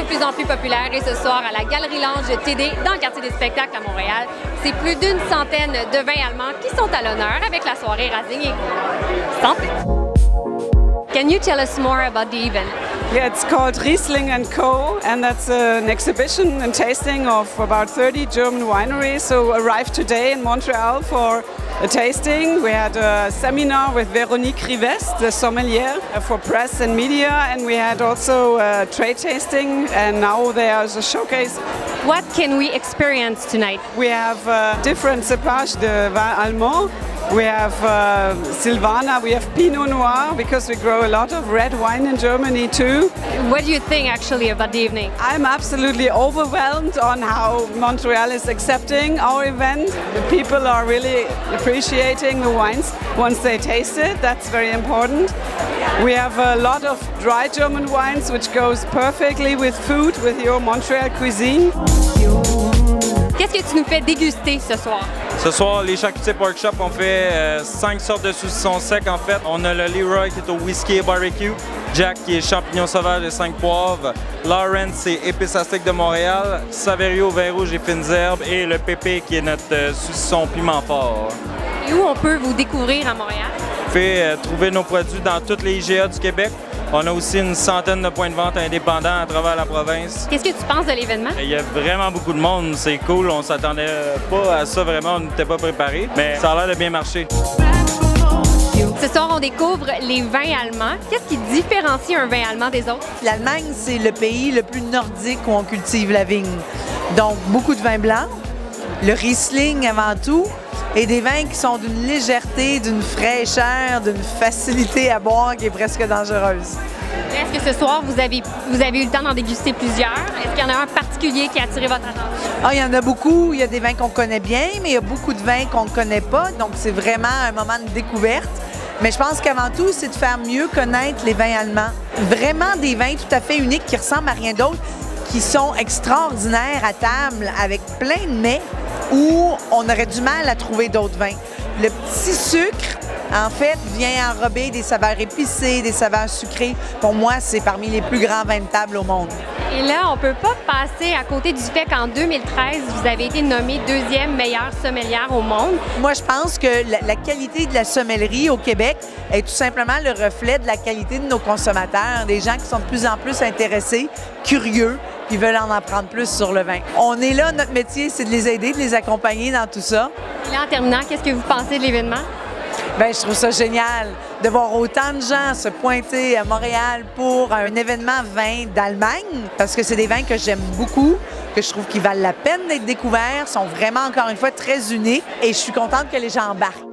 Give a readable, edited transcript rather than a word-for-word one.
plus en plus populaire et ce soir à la Galerie Lange TD dans le quartier des spectacles à Montréal, c'est plus d'une centaine de vins allemands qui sont à l'honneur avec la soirée Rasing et Co. Santé! Can you tell us more about the event? Yeah, it's called Riesling & Co. and that's an exhibition and tasting of about 30 German wineries who arrived today in Montreal for a tasting. We had a seminar with Véronique Rivest, the sommelier, for press and media, and we had also a trade tasting, and now there's a showcase. What can we experience tonight? We have different cépages de vin allemand. We have Silvaner, we have Pinot Noir, because we grow a lot of red wine in Germany too. What do you think actually about the evening? I'm absolutely overwhelmed on how Montreal is accepting our event. The people are really appreciating the wines once they taste it. That's very important. We have a lot of dry German wines which goes perfectly with food, with your Montreal cuisine. Qu'est-ce que tu nous fais déguster ce soir? Ce soir, les Charcutiers Pork Shop ont fait 5 sortes de saucissons secs en fait. On a le Leroy qui est au whisky et barbecue, Jack qui est champignons sauvages et 5 poivres, Lawrence c'est épices à steak de Montréal, Saverio vin rouge et fines herbes et le Pépé qui est notre saucisson piment fort. Et où on peut vous découvrir à Montréal? Vous pouvez trouver nos produits dans toutes les IGA du Québec. On a aussi une centaine de points de vente indépendants à travers la province. Qu'est-ce que tu penses de l'événement? Il y a vraiment beaucoup de monde, c'est cool, on s'attendait pas à ça vraiment, on n'était pas préparés, mais ça a l'air de bien marcher. Ce soir, on découvre les vins allemands. Qu'est-ce qui différencie un vin allemand des autres? L'Allemagne, c'est le pays le plus nordique où on cultive la vigne. Donc, beaucoup de vins blancs, le Riesling avant tout, et des vins qui sont d'une légèreté, d'une fraîcheur, d'une facilité à boire qui est presque dangereuse. Est-ce que ce soir, vous avez eu le temps d'en déguster plusieurs? Est-ce qu'il y en a un particulier qui a attiré votre attention? Ah, il y en a beaucoup. Il y a des vins qu'on connaît bien, mais il y a beaucoup de vins qu'on ne connaît pas. Donc, c'est vraiment un moment de découverte. Mais je pense qu'avant tout, c'est de faire mieux connaître les vins allemands. Vraiment des vins tout à fait uniques qui ressemblent à rien d'autre, qui sont extraordinaires à table avec plein de mets où on aurait du mal à trouver d'autres vins. Le petit sucre, en fait, vient enrober des saveurs épicées, des saveurs sucrées. Pour moi, c'est parmi les plus grands vins de table au monde. Et là, on ne peut pas passer à côté du fait qu'en 2013, vous avez été nommée deuxième meilleure sommelière au monde. Moi, je pense que la qualité de la sommellerie au Québec est tout simplement le reflet de la qualité de nos consommateurs, des gens qui sont de plus en plus intéressés, curieux, qui veulent en apprendre plus sur le vin. On est là, notre métier, c'est de les aider, de les accompagner dans tout ça. Et là, en terminant, qu'est-ce que vous pensez de l'événement? Bien, je trouve ça génial de voir autant de gens se pointer à Montréal pour un événement vin d'Allemagne, parce que c'est des vins que j'aime beaucoup, que je trouve qu'ils valent la peine d'être découverts, sont vraiment, encore une fois, très uniques, et je suis contente que les gens embarquent.